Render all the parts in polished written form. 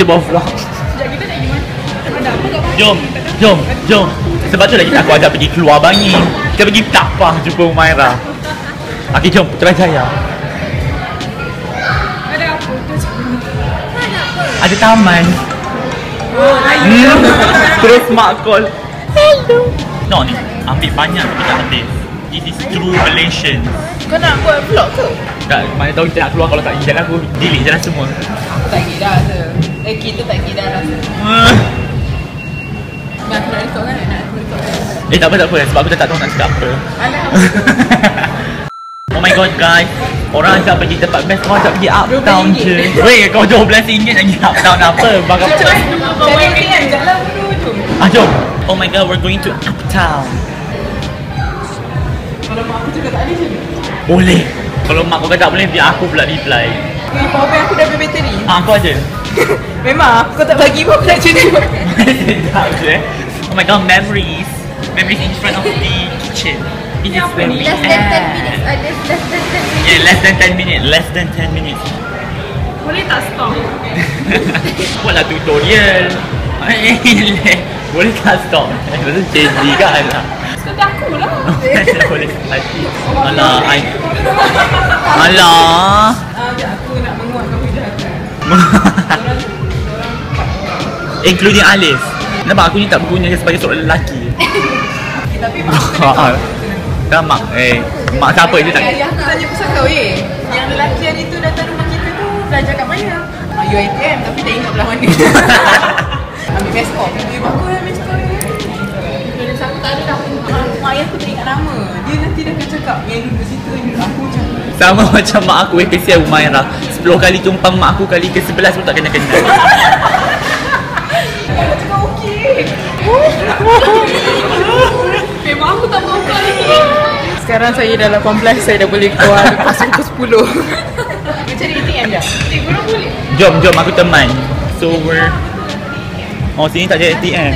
buat vlog. Sekejap kita nak pergi mana? Ada apa kat Jom. Sebab tu lagi aku ajak pergi keluar Bangi. Kita pergi tapah jumpa Umairah. Okey, jom Putrajaya. Ada apa? Ada apa? Ada taman. Terus mak call. Hello. No ni, ambil banyak tapi tak habis. This is true Malaysian. Kau nak buat vlog ke? Tak, mana tahu kita nak keluar kalau tak pergi jalan aku delete jalan semua. Aku tak pergi dah rasa. Kita tak pergi dah rasa. Nak aku nak record kan? Tak apa sebab aku dah tak tahu nak cakap apa. Alah. Oh my god guys, orang ajak pergi tempat best, kau ajak pergi Uptown je. Weh, kau RM12 nak pergi Uptown apa? Bang apa? Cari kan jalan dulu tu. Jom. Oh my god, we're going to Uptown. Kalau mak aku juga tak ada je. Boleh. Kalau mak kau kata tak boleh, biar aku pula reply. Powerbank aku dah habis bateri. Aku ada. Memang kau tak bagi pun aku nak cuci. Sekejap je. Oh my god, memories in front of the kitchen. It is when we Less than 10 minutes. Yeah, less than 10 minutes. Boleh tak stop? Buatlah tutorial. Boleh tak stop? Lepas tu change kan lah. Suka aku lah. Boleh lagi. Alah. Aku nak menguatkan kejahatan. Including Alif. Nampak aku ni tak berguna sebagai seorang lelaki. Tapi mak aku kena Dah mak, mak siapa je tak? Yang aku tanya pasal kau yang lelaki hari tu datang rumah kita tu belajar kat mana? AITV tapi tak ingat belah mana. Ambil beskop. Aku dah beskop ni. Terus aku tak ada dah. Mak ayah aku tak ingat nama. Dia nanti dah akan cakap yang duduk situ ni. Aku macam sama macam mak aku kesian Umairah. 10 kali tumpang mak aku kali ke-11 pun tak kena-kena. aku cakap okey. Memang aku tak mahu kali. Sekarang saya dah 18, saya dah boleh keluar lepas pukul 10. Kita cari ATM dah. Korang boleh? Jom aku teman. So we're sini tak ada ATM.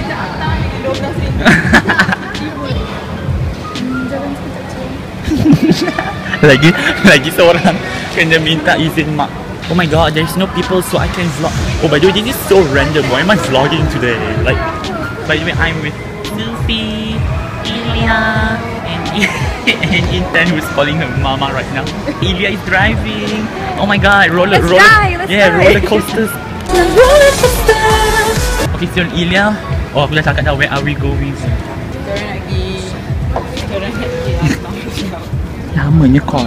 lagi seorang kena minta izin mak. Oh my god, there's no people so I can vlog. Oh by the way, this is so random. Why am I vlogging today? Like, by the way, I'm with Sufi, Ilya, and Intan who's calling her mama right now. Ilya is driving. Oh my god, roller coasters. Okay, so Ilya. Oh, aku dah cakap dah, where are we going? Korang nak pergi Namanya call.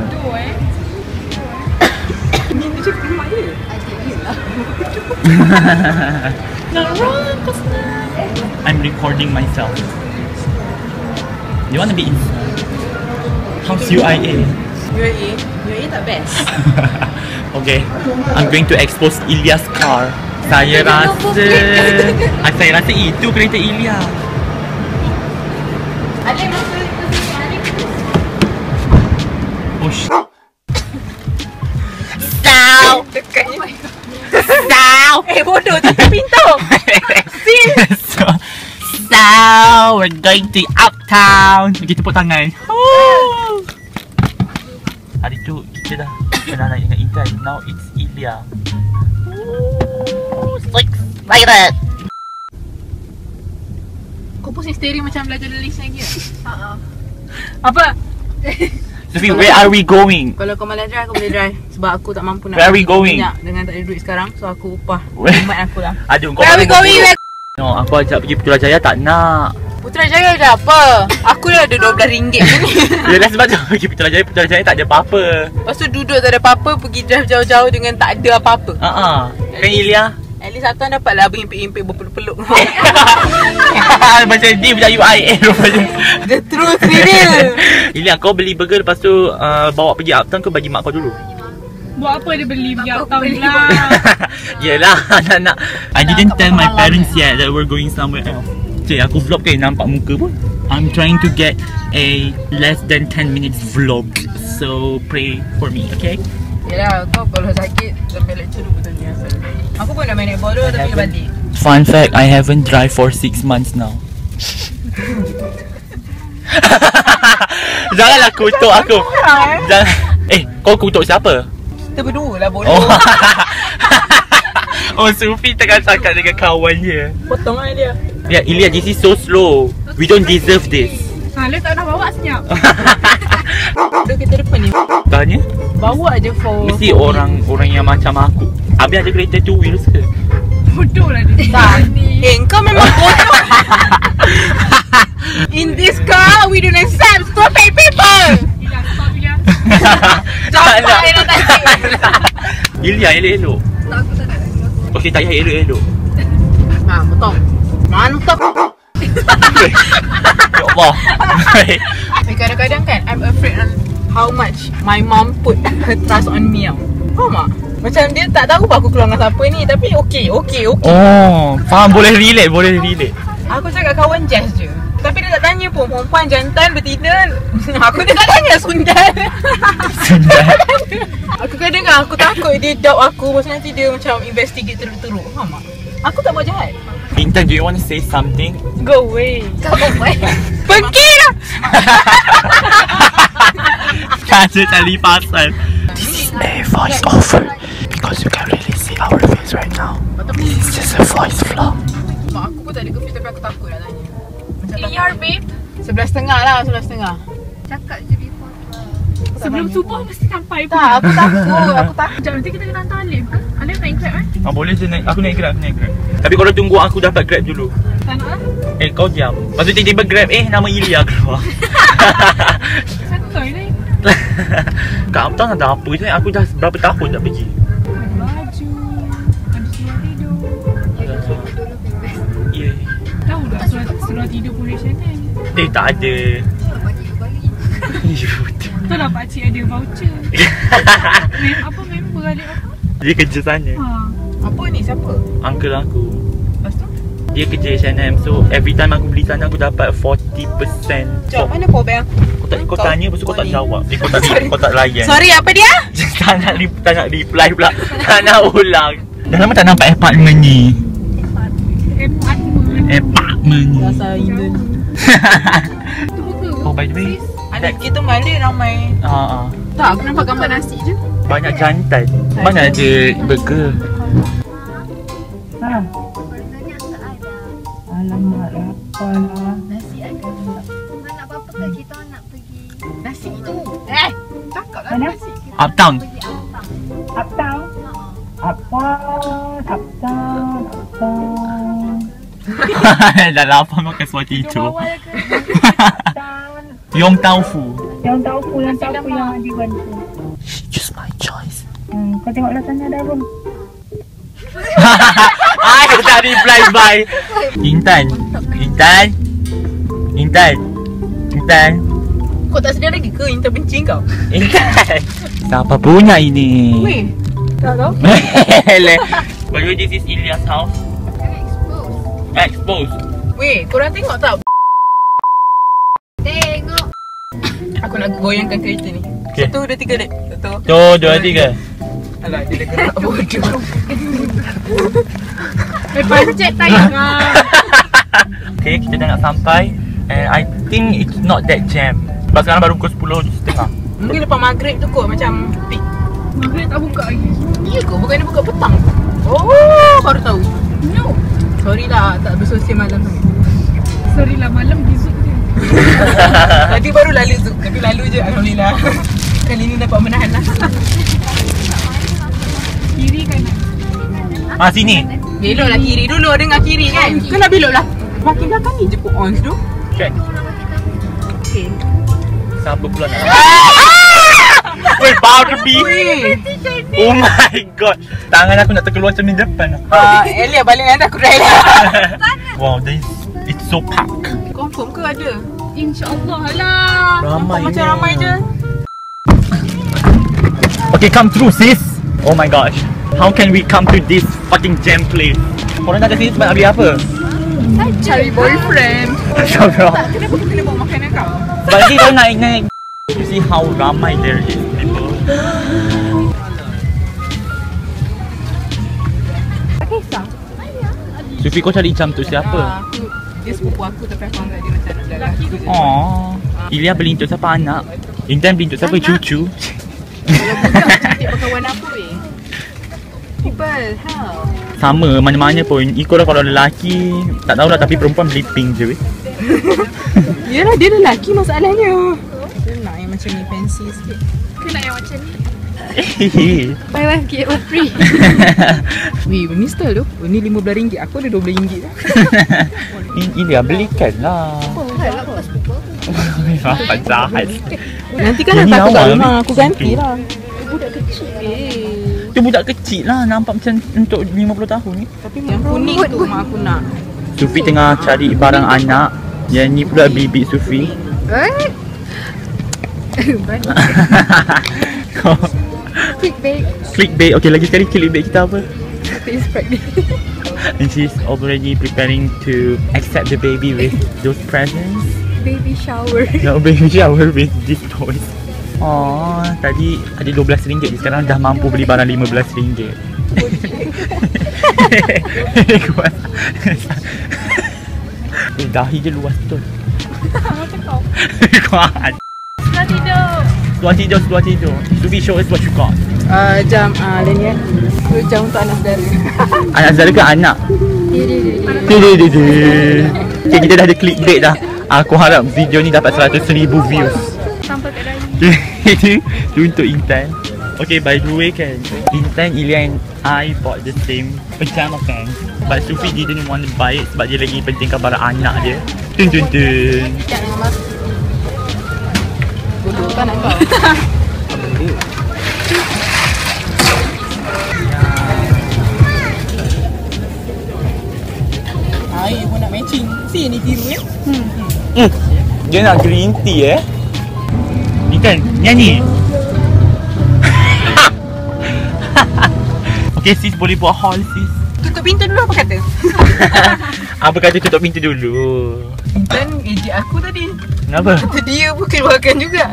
Ni tu cakap rumah dia. I'm recording myself. You want to be inside? How's UIA? UIA tak best. Okay, I'm going to expose Ilya's car. Saya rasa itu kereta Ilya. Ada masa Oh shit. bodoh tutup pintu. So we're going to Uptown. Pergi tepuk tangan. Hari tu kita dah pernah naik dengan Intan. Now it's Ilya. So excited. Kau pusing steering macam belajar list lagi ke? Apa? Sufi, where are we going? Kalau kau malas drive, aku boleh drive. Sebab aku tak mampu nak Where are we going? minyak dengan tak ada duit sekarang. So aku upah mat aku lah. Aduh, kau Where are we going? No, aku ajak pergi Putrajaya tak nak. Putrajaya ada apa? Aku dah ada RM12 ni. Yelah sebab tu pergi Putrajaya tak ada apa-apa. Lepas tu duduk tak ada apa-apa, pergi drive jauh-jauh dengan tak ada apa-apa. Kan Ilya? At least Satu dapatlah berhimpit-himpit berpeluk-peluk. Macam dia punya UIA rupanya. The truth reveal. Ilya, kau beli burger lepas tu bawa pergi Uptown, kau bagi mak kau dulu. Buat apa dia beli pergi Uptown lah. Yelah, nak. I didn't tell my parents yet that we're going somewhere else. Cik, aku vlog kan nampak muka pun. I'm trying to get a less than 10 minutes vlog. So pray for me, okay? Yelah, kau kalau sakit sampai lecture tu betul ni asal. Aku pun dah main naik bodoh tapi dah balik. Fun fact, I haven't drive for 6 months now. Janganlah kutuk aku. Jangan. Kau kutuk siapa? Kita berdua lah bodoh. Oh, Sufi tengah cakap dengan kawan dia. Potong lah dia. Ya, Ilya, this is so slow. We don't deserve this. Dia tak nak bawa senyap. Duduk kita depan ni. Tanya? Bawa je for... Mesti orang yang macam aku. Habis ada kereta 2 wheels ke? Bodoh lah dia. Tak. Kau memang bodoh. In this car, we don't accept stupid people. Ilya, stop Ilya. Jangan nak tadi. Ilya, elok-elok. Tak, aku tak nak. Okey, tak payah elok-elok. Potong. Mantap. Ya Allah. Kadang-kadang kan, I'm afraid on how much my mom put her trust on me. Faham tak? Macam dia tak tahu aku keluar dengan siapa ni. Tapi okey. Oh, faham, boleh relate. Aku cakap kawan Jazz je. Tapi dia tak tanya pun perempuan jantan betina. Aku dia tak tanya sundan. Aku kadang-kadang aku takut dia doubt aku. Pasal nanti dia macam investigate teruk-teruk. Faham tak? Aku tak buat jahat. Intan, do you want to say something? Go away. Pergilah. Kaja tali pasal. This is a voice over because you can't really see our face right now. This is just a voice vlog. Mak aku pun tak ada kefil tapi aku takut nak tanya. Macam Ilya, babe. 11.30 lah, 11.30. Cakap je before. Sebelum subuh mesti sampai pun. Tak, aku takut. Sekejap, nanti kita kena hantar Alif ke? Alif nak grab kan? Boleh je naik. Aku naik grab. Tapi kalau tunggu aku dapat grab dulu. Tak nak lah. Kau diam. Lepas tu tiba-tiba grab, nama Ilya keluar. Santai ni. Kat Uptown ada apa je? Aku dah berapa tahun tak pergi. Ada baju. Ada seluar tidur. Ya. Tahu tak seluar tidur pun H&M? Tak ada. Tu lah pakcik ada voucher. Apa member Alif apa? Dia kerja sana. Apa ni? Siapa? Uncle aku. Lepas tu? Dia kerja H&M. So every time aku beli sana aku dapat 40%. Jom, mana power bank aku? Kau tanya lepas tu kau tak jawab. Kau tak layan. Sorry, apa dia? tak nak reply pula. Tak nak ulang. Dah lama tak nampak apartment ni. Apartment ni. Rasa Indon. Oh, by the way, ada kita balik ramai. Tak, aku nampak gambar nasi je. banyak jantan. Mana ada burger? Burgernya tak ada. Alamak, lapar lah. Nasi ada. Mana apa-apa ke kita nak pergi Nasi tu. Cakap lah Mana? nasi. Uptown. pergi Uptown. Uptown? Uptown. Dah lapar makan sesuatu itu. Jom awal ke? Uptown. Yong Tau Fu. Yang tahu yang dibantu. Just my choice. Kau tengoklah sana ada room. Aku tak reply bye. Intan. Kau tak sedar lagi ke Intan benci kau? Intan. Siapa punya ini? Weh, tak tahu. By the way, this is Ilya's house. Exposed. Weh, korang tengok tak? Tengok. Aku nak goyangkan kereta ni. Okay. 1, 2, 3 dek. 1, 2, 2, 3. Alah, dia dah gerak bodoh. Pancet tayang ah. Okay, kita dah nak sampai. And I think it's not that jam. Sebab sekarang baru pukul 10.30. Mungkin lepas maghrib tu kot macam peak. Maghrib tak buka lagi. Iya ke? Bukannya buka petang? Oh, baru tahu. No. Sorry lah, tak bersosial malam tu. Sorry lah, malam pergi zoom je. Tadi baru lalu tu, tapi lalu je alhamdulillah. Kali ni dapat menahan lah. Kiri kanan. Sini. Beloklah kiri dulu, dengar kiri kan? Kena beloklah. Makin belakang ni je pun ons tu. Okay. Okay. Siapa pula nak? Wait, Barbie. Oh my god. Tangan aku nak terkeluar macam ni depan. Elia balik nanti aku try lah. Wow, it's so packed. Confirm ke ada? InsyaAllah lah. Ramai Macam ni. ramai je. Okay, come through sis. Oh my gosh. How can we come to this fucking jam place? Korang tak ada sini sebab nak beli apa? Cari boyfriend. Astagfirullah. Tak, kenapa aku kena bawa makanan kau? Sebab nanti kau naik. You see how ramai there is people. Sufi, kau cari jam tu siapa? Dia sepupu aku tapi aku anggap dia macam anak lelaki tu. Oh, Ilya beli untuk siapa anak? Intan beli untuk siapa? Anak. Cucu. Kalau budak cantik berkawan apa weh? purple. Hell. Sama, mana-mana pun. Ikutlah kalau lelaki, tak tahulah tapi perempuan beli pink je weh. Yelah, dia lelaki masalahnya. Dia nak yang macam ni fancy sikit. Aku nak yang macam ni. Buy one get one free. Weh, ni style tu. Ni RM15. Aku ada RM12 tu. Ini lah, belikan lah. Apa jahat. Nanti kan Ini hantar aku kat awal, rumah. weh. Aku ganti lah. Budak kecil. Tu budak kecil lah, nampak macam untuk 50 tahun ni. Tapi yang kuning tu mak aku nak. Sufi tengah cari barang anak. Yang ni pula bibik Sufi. Clickbait. Clickbait. Okay, lagi sekali clickbait kita apa? Face pregnant. And she's already preparing to accept the baby with those presents. Baby shower. No, baby shower with these toys. Oh, tadi ada RM12, sekarang dah mampu beli barang RM15. Dahi je luas betul. Macam kau. Kuat. Setelah tidur. Seluar tidur. Sufi, show us what you got. Jam Leni tu jam untuk anak saudara. Anak saudara ke anak? Dia. Okay, kita dah ada clickbait dah. Aku harap video ni dapat 100,000 views. Sampai kat dahi. Itu untuk Intan. Okay, by the way kan, Intan, Ilya and I bought the same pajama pants. But Sufi didn't want to buy it sebab dia lagi pentingkan barang anak dia. Tun. Jangan mas. Bodoh kan kau. Air pun nak matching. Sini tiru Dia nak green tea Intan, nyanyi. Okay sis, boleh buat haul sis. Tutup pintu dulu apa kata? Apa kata tutup pintu dulu? Intan ejek aku tadi. Kenapa? Kata dia pun keluarkan juga.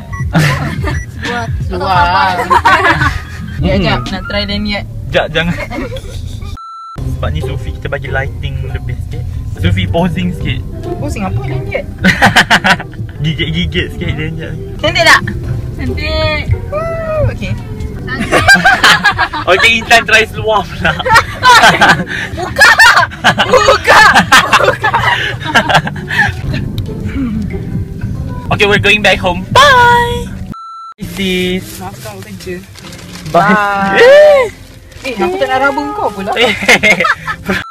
Luar. Ya, jap. Nak try dan niat. Sekejap, jangan. Sebab ni Sufi kita bagi lighting lebih sikit. Sufi posing sikit. Pusing apa dan niat? Gigit-gigit sikit dia je. Cantik tak? Cantik. Okay. Okay, Intan try seluar pula. Buka! Okay, we're going back home. Bye! Sis. Makan kerja. Bye. Aku tak nak rabung kau pula.